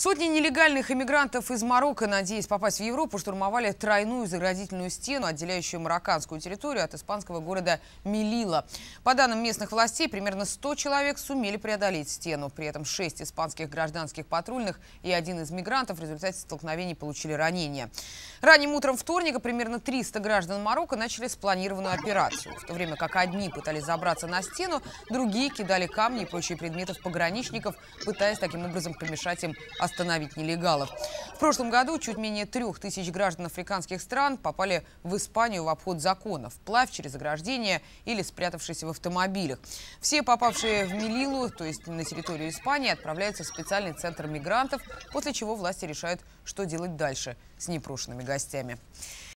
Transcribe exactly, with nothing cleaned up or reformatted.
Сотни нелегальных иммигрантов из Марокко, надеясь попасть в Европу, штурмовали тройную заградительную стену, отделяющую марокканскую территорию от испанского города Мелилла. По данным местных властей, примерно сто человек сумели преодолеть стену. При этом шесть испанских гражданских патрульных и один из мигрантов в результате столкновений получили ранения. Ранним утром вторника примерно триста граждан Марокко начали спланированную операцию. В то время как одни пытались забраться на стену, другие кидали камни и прочие предметы в пограничников, пытаясь таким образом помешать им остановить нелегалов. В прошлом году чуть менее трех тысяч граждан африканских стран попали в Испанию в обход закона, вплавь через ограждение или спрятавшись в автомобилях. Все попавшие в Мелиллу, то есть на территорию Испании, отправляются в специальный центр мигрантов, после чего власти решают, что делать дальше с непрошенными гостями.